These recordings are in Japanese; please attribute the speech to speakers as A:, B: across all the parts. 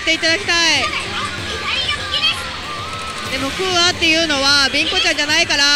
A: っていただきたい。でもクーアっていうのはビンコちゃんじゃないから。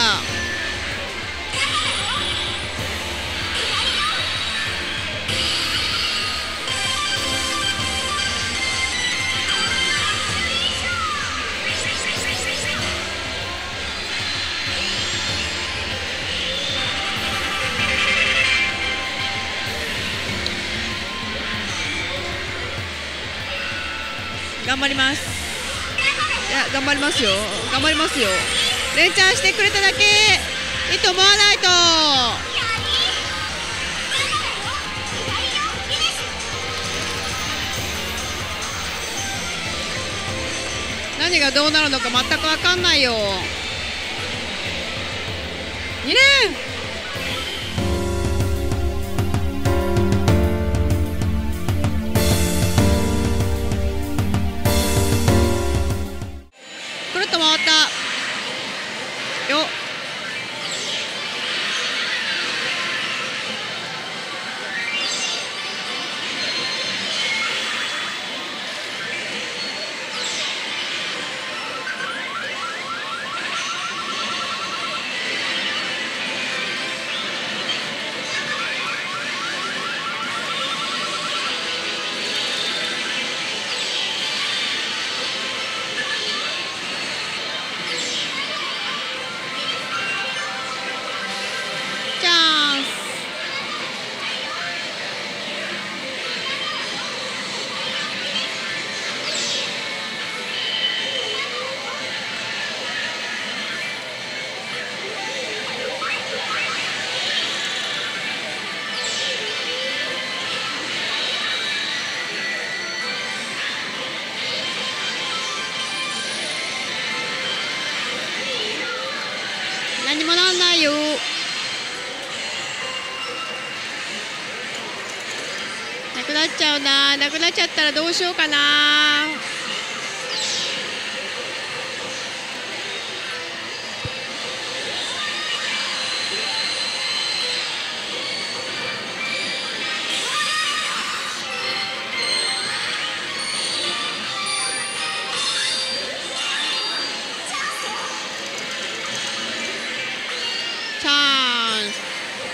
A: 頑張ります。いや、頑張りますよ。頑張りますよ。連チャンしてくれただけいいと思わないと。何がどうなるのか全く分かんないよ。2年くるっと回ったよ。何もなんないよ。なくなっちゃうな。なくなっちゃったらどうしようかな。チャンス。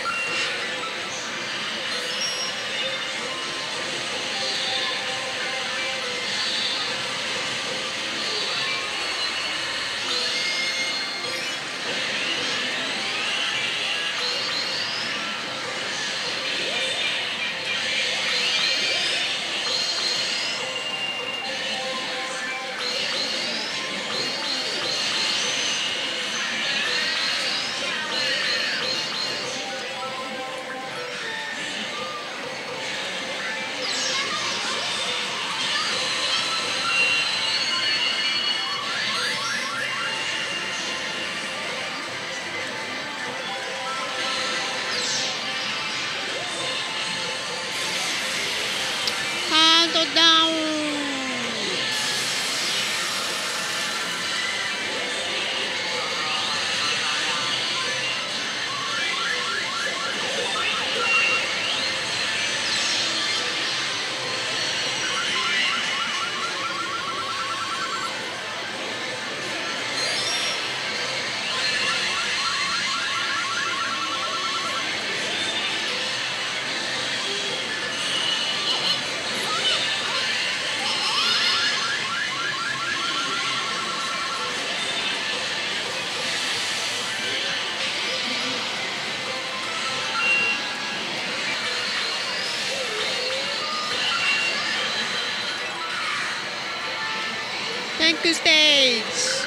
A: カウントダウン。Tank stage.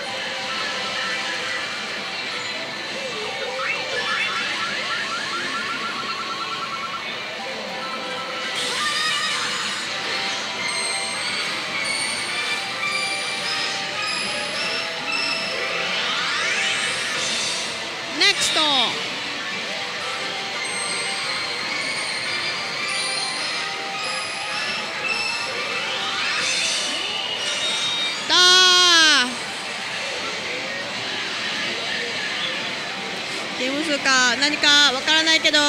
A: Next.ゲーム数か何かわからないけど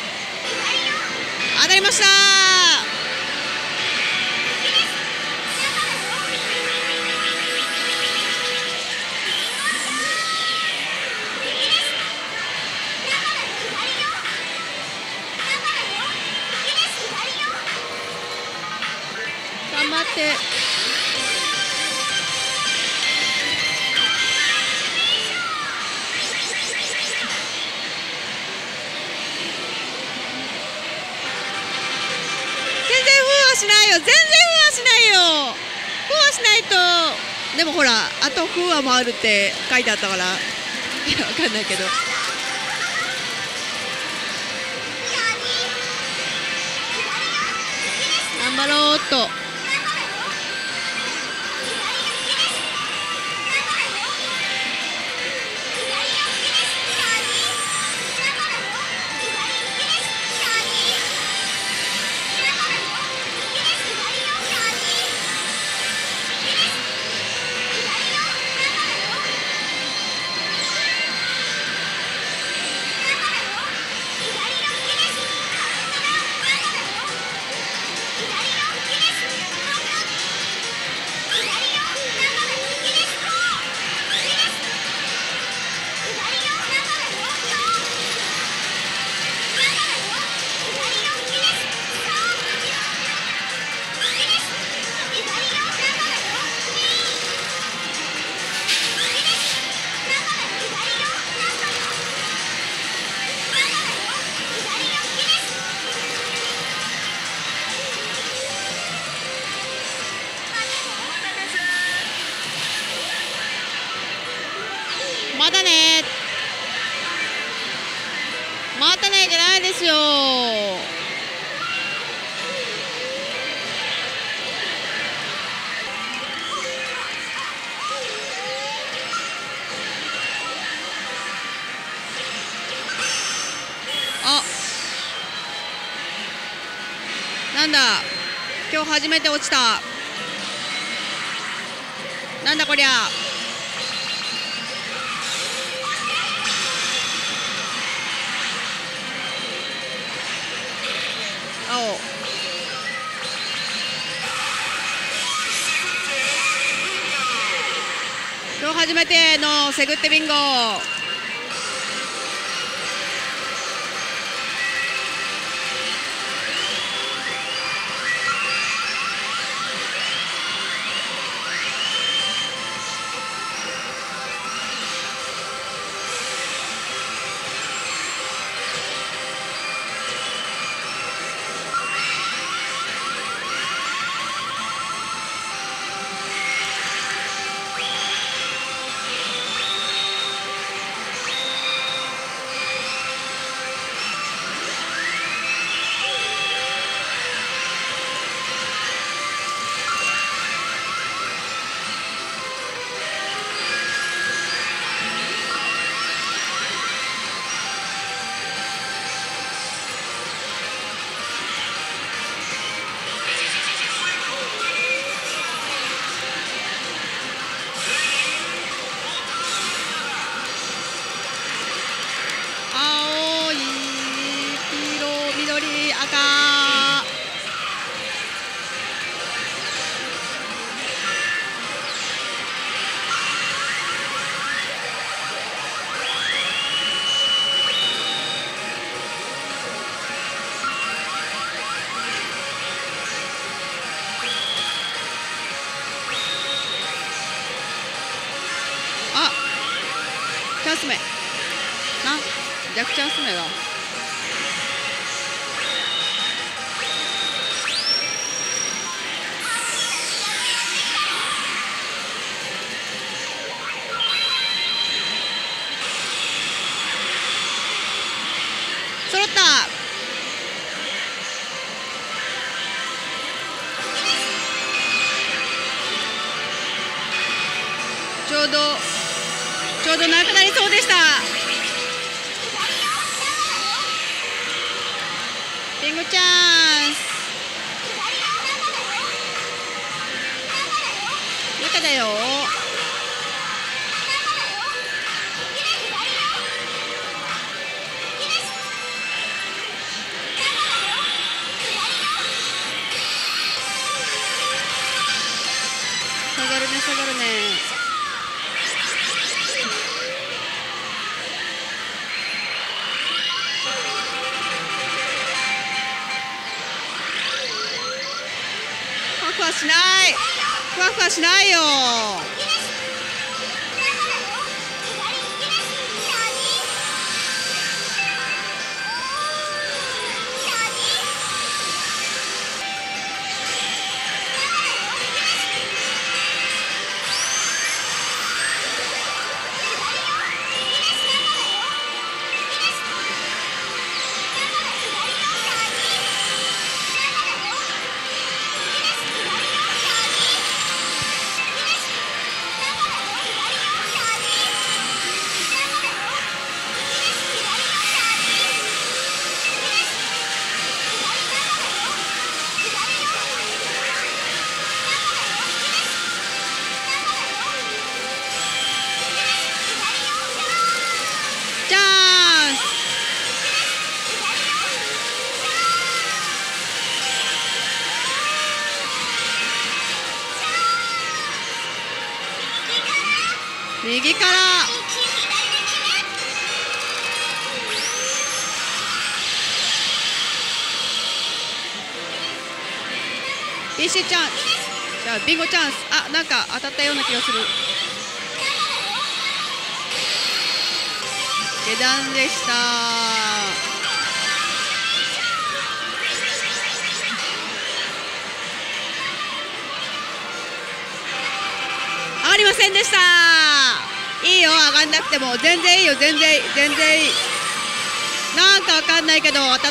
A: 当たりました。 よ、全然ふわしないよ。ふわしないと。でもほら、あとふわもあるって書いてあったから。いや、わかんないけど。頑張ろうっと。まだね。またねじゃないですよ。あ、なんだ、今日初めて落ちた。なんだこりゃ。青。今日初めてのセグってビンゴ。チャンス目な、逆チャンス目だ。揃った。ちょうどなくなりそうでした。ビンゴチャンス。中だよ。下がるね、下がるね。ふわふわしない。ふわふわしないよ。 右からビッシュチャンス、じゃあビンゴチャンス。あ、なんか当たったような気がする。下段でした。上がりませんでした。いいよ、上がんなくても全然いいよ、全然いい、全然いい。なんかわかんないけど当たった。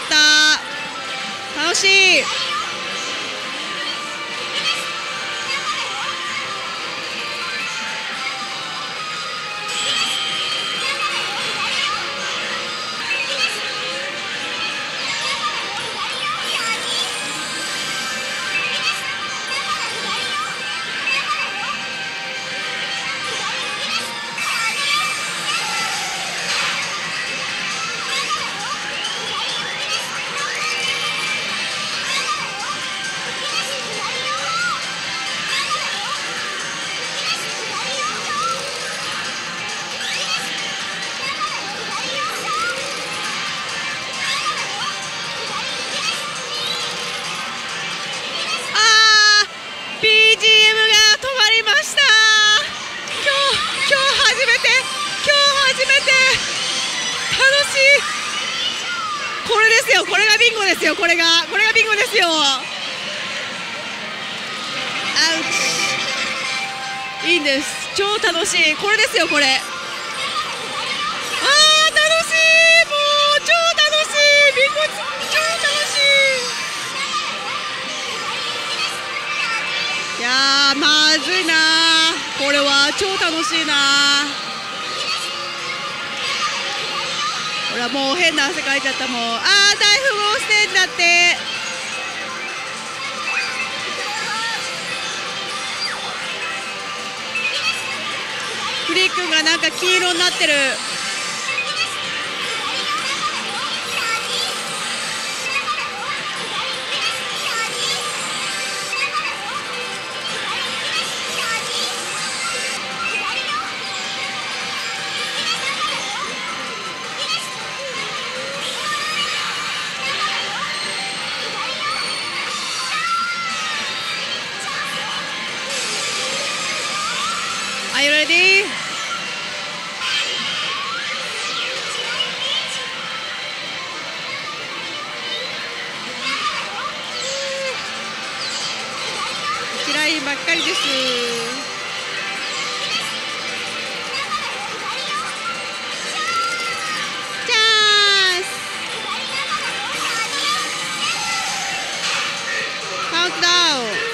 A: 楽しい。これがビンゴですよ。これがビンゴですよ。アウチ。いいんです。超楽しい。これですよ、これ。楽しい。もう超楽しい。ビンゴ超楽しい。いやー、まずいな。これは超楽しいな。ほら、もう変な汗かいちゃったもん。大富豪ステージだって。フリー君がなんか黄色になってる。Are you ready? 嫌いばっかりです。チャンス。カウントダウン。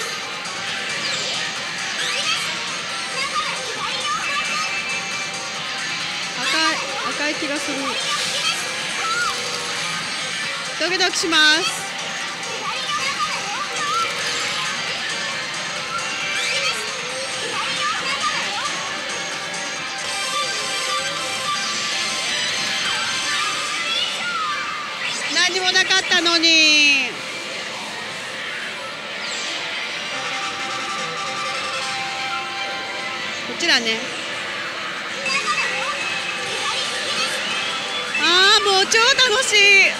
A: 赤い気がする。ドキドキします。何もなかったのに。こっちだね。もう超楽しい。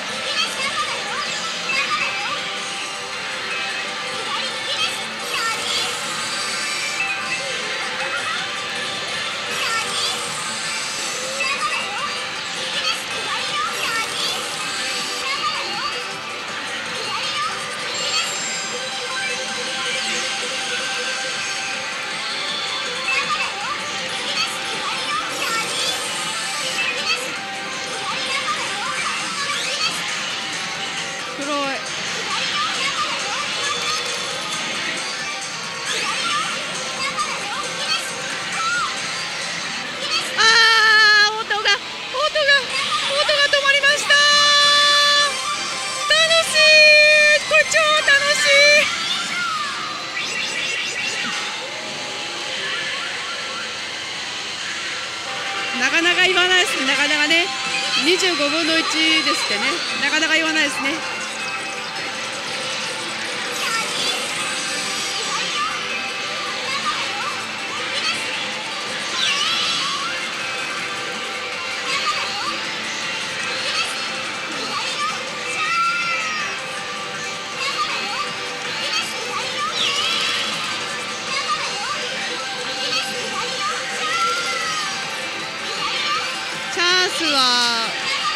A: なかなか言わないですね。なかなかね、25分の1ですってね。なかなか言わないですね。 数は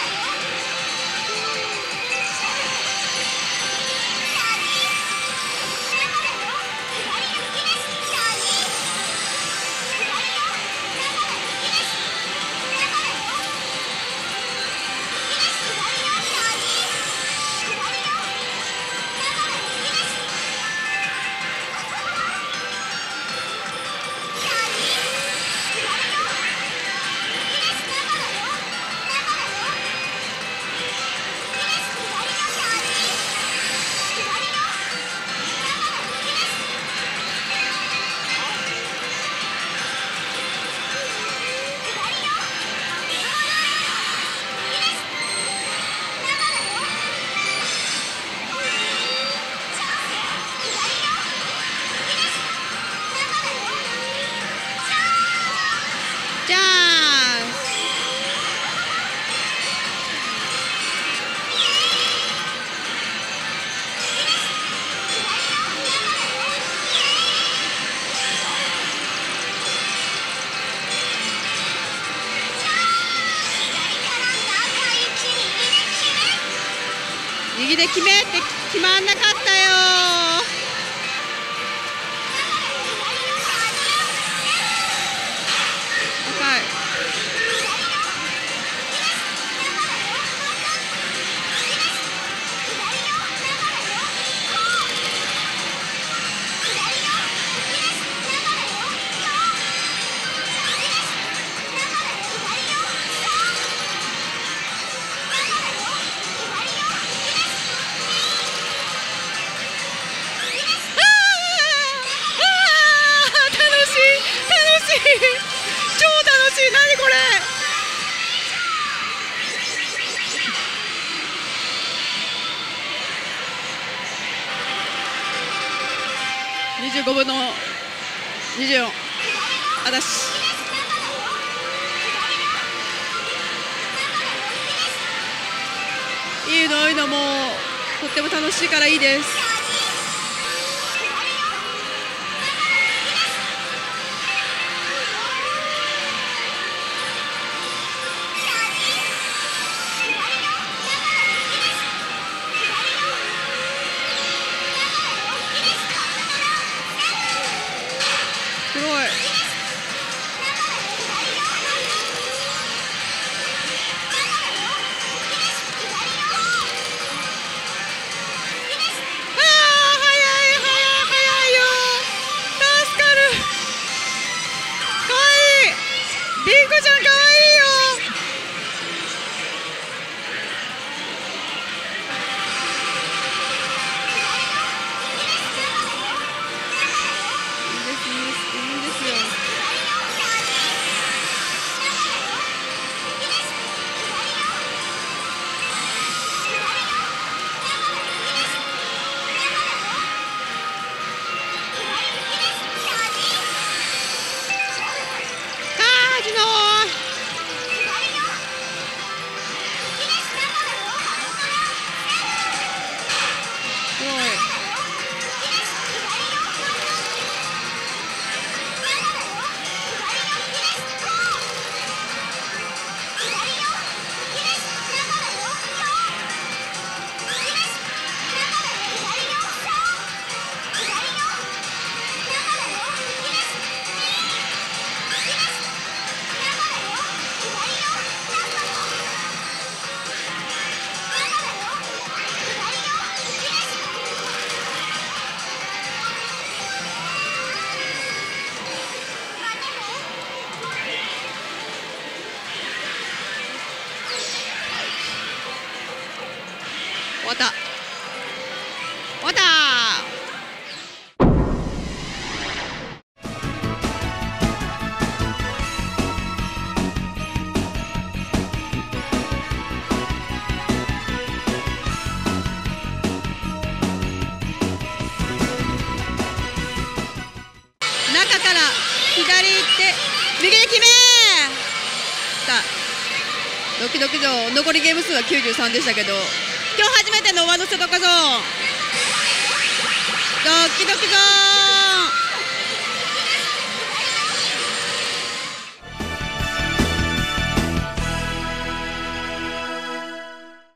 A: 右で決めって決まんなかったよ。赤い。超楽しい。何これ。25分の24。あだし。いいのいいの、もうとっても楽しいからいいです。すごい。終わった。終わった。中から左行って右で決めた。ドキドキゾーン、残りゲーム数は93でしたけど、今日初めての上乗せとかゾーン、ドキドキゾーン。